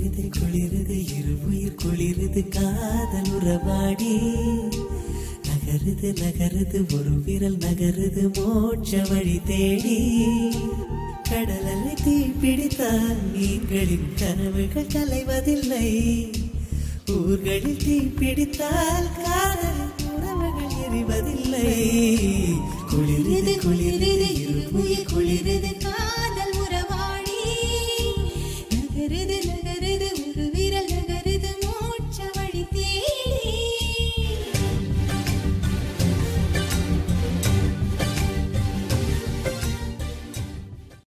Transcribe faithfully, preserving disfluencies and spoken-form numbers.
குளிருது குளிருது இருவுயிர் குளிருது காதல் உறவாடி நகருது நகருது ஒரு விரல் நகருது மோட்ச வழி தேடி கடலலை தீ பிடித்தால் மீன்களின் கனவுகள் கலைவதில்லை ஊர்களில் தீ பிடித்தால் காதலின் உறவுகள் எரிவதில்லை குளிருது குளிருது இருவுயிர் குளிருது